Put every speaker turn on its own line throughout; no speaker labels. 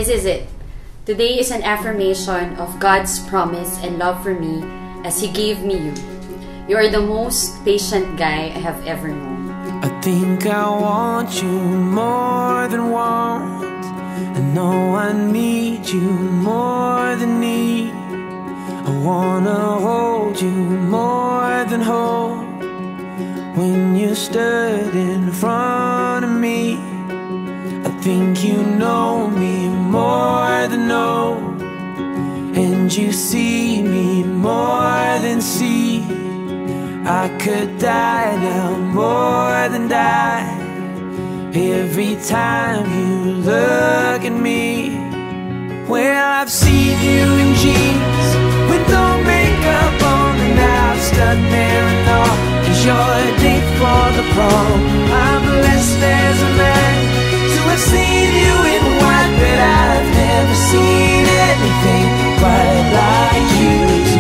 this is it. Today is an affirmation of God's promise and love for me as He gave me you. You are the most patient guy I have ever known.
I think I want you more than want. I know I need you more than need. I wanna hold you more than hold. When you stood in front of me, I think you know me more than know. And you see me more than see. I could die now more than die. Every time you look at me. Well, I've seen you in jeans with no makeup on, and I've stood there and all, 'cause you're a date for the prom. I'm blessed as a man to have seen you in white, but I've never seen anything quite like you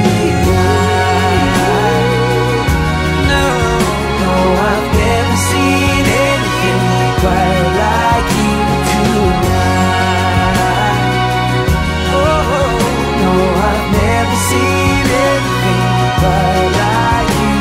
tonight. No, no, I've never seen anything quite like you tonight. Oh, no, I've never seen anything quite like you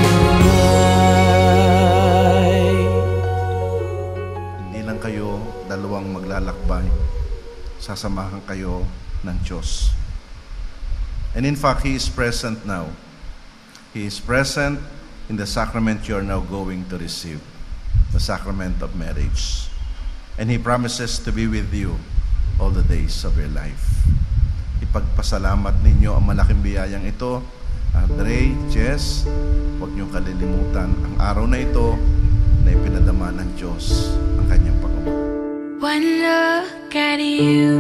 tonight.
Hindi lang kayo dalawang maglalakbay, sasamahan kayo ng Diyos. And in fact, He is present now. He is present in the sacrament you are now going to receive, the sacrament of marriage. And He promises to be with you all the days of your life. Ipagpasalamat ninyo ang malaking biyayang ito. Ardre, Jess, huwag niyong kalilimutan ang araw na ito na ipinadama ng Diyos ang kanyang pag-umak.
One look at you,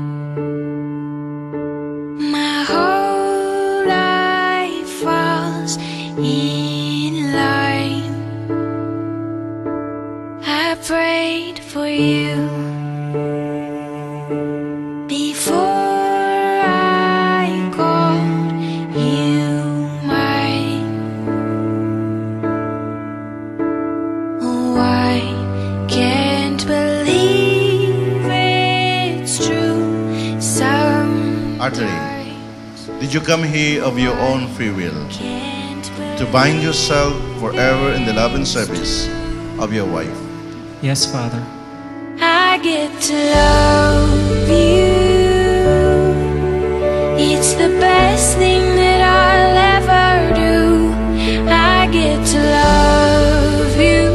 my whole life falls in line. I prayed for you before I called you mine. Oh, I can't believe it's true.
Ardre, did you come here of your own free will to bind yourself forever in the love and service of your wife?
Yes, Father.
I get to love you. It's the best thing that I'll ever do. I get to love you.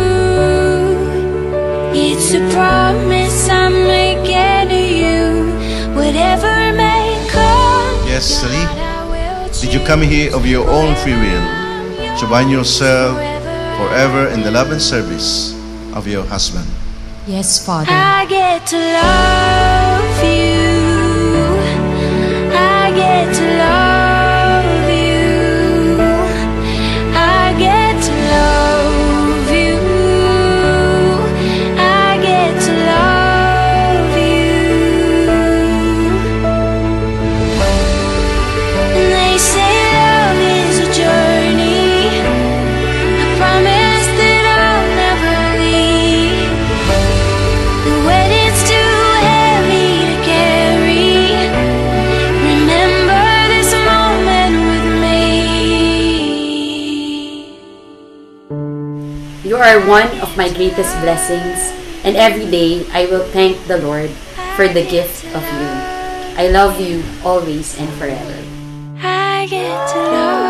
It's a promise I'm making to you. Whatever may come.
Jessaree, did you come here of your own free will to bind yourself forever in the love and service of your husband?
Yes, Father.
I get to love you. I get to love you. I get to love you. I get to love you. And they say love is a journey. I promise that I'll never leave. The wedding's too heavy to carry. Remember this moment with me.
You are one of my greatest blessings, and every day I will thank the Lord for the gift of you. I love you always and forever.
I get to love